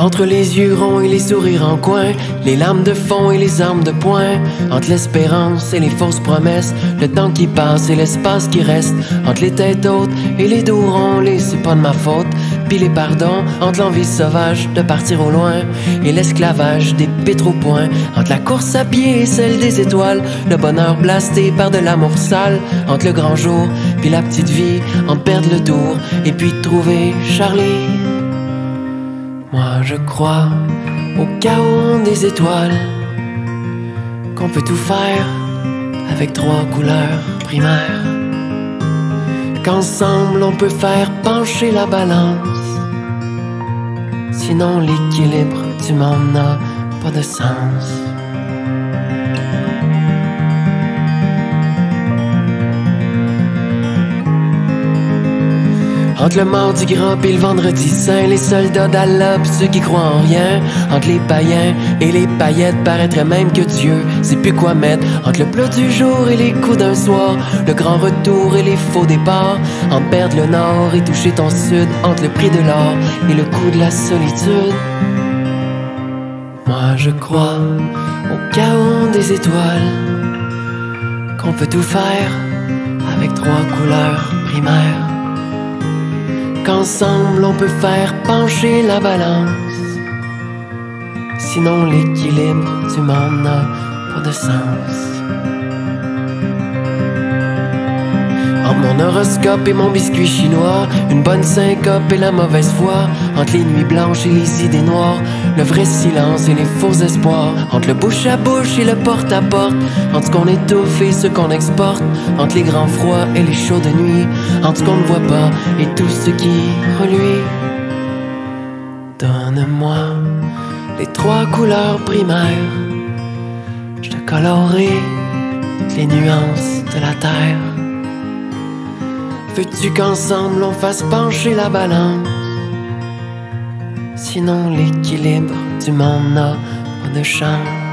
Entre les yeux ronds et les sourires en coin, les lames de fond et les armes de poing, entre l'espérance et les fausses promesses, le temps qui passe et l'espace qui reste, entre les têtes hautes et les dos ronds, les c'est pas de ma faute, puis les pardons, entre l'envie sauvage de partir au loin et l'esclavage des pétros points, entre la course à pied et celle des étoiles, le bonheur blasté par de l'amour sale, entre le grand jour puis la petite vie, entre perdre le tour et puis trouver Charlie. Moi je crois au chaos des étoiles, qu'on peut tout faire avec 3 couleurs primaires, qu'ensemble on peut faire pencher la balance, sinon l'équilibre du monde n'a pas de sens. Entre le mardi gras et le vendredi saint, les soldats d'Allah pis ceux qui croient en rien, entre les païens et les paillettes, paraîtrait même que Dieu sait plus quoi mettre, entre le plat du jour et les coups d'un soir, le grand retour et les faux départs, entre perdre le nord et toucher ton sud, entre le prix de l'or et le coût de la solitude. Moi je crois au chaos des étoiles, qu'on peut tout faire avec 3 couleurs primaires, qu'ensemble on peut faire pencher la balance, sinon l'équilibre du monde n'a pas de sens. Entre mon horoscope et mon biscuit chinois, une bonne syncope et la mauvaise foi, entre les nuits blanches et les idées noires, le vrai silence et les faux espoirs, entre le bouche à bouche et le porte à porte, entre ce qu'on étouffe et ce qu'on exporte, entre les grands froids et les chauds de nuit, entre ce qu'on ne voit pas et tout ce qui reluit. Donne-moi les 3 couleurs primaires, je te colorerai toutes les nuances de la terre. Veux-tu qu'ensemble on fasse pencher la balance, sinon l'équilibre du monde n'a pas de chance.